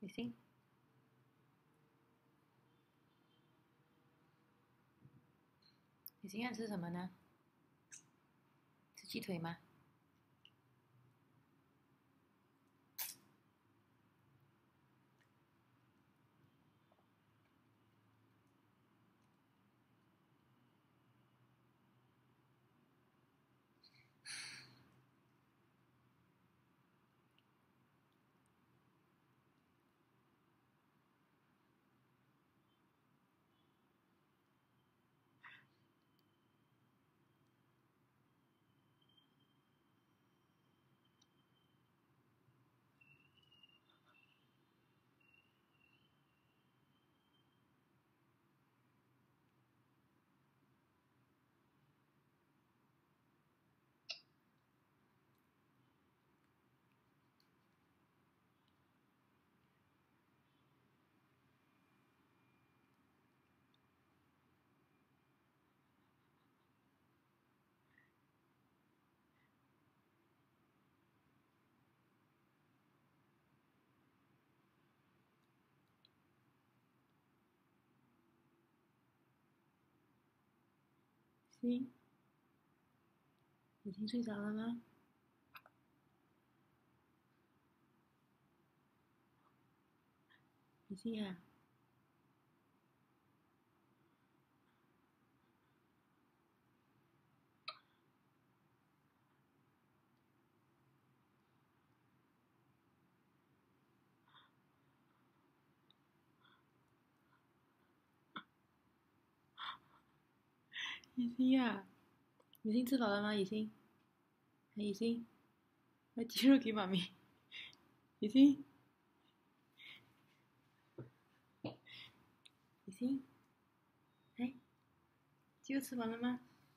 雨欣，雨欣要吃什么呢？吃鸡腿吗？欣，已经睡着了吗？雨欣啊，雨欣啊，雨欣吃饱了吗？雨欣，雨欣，把鸡肉给妈咪。雨欣，雨欣，哎，鸡肉吃完了吗？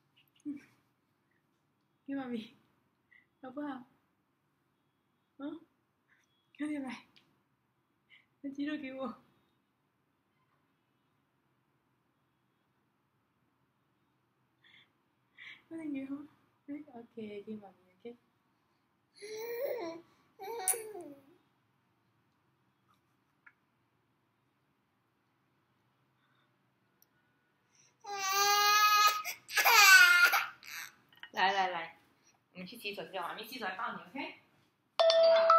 给妈咪，好不好？嗯，快点来，把鸡肉给我。快点给我。哎，OK，给妈咪，OK。来来来，我们去洗手间，妈咪洗手来抱你，OK？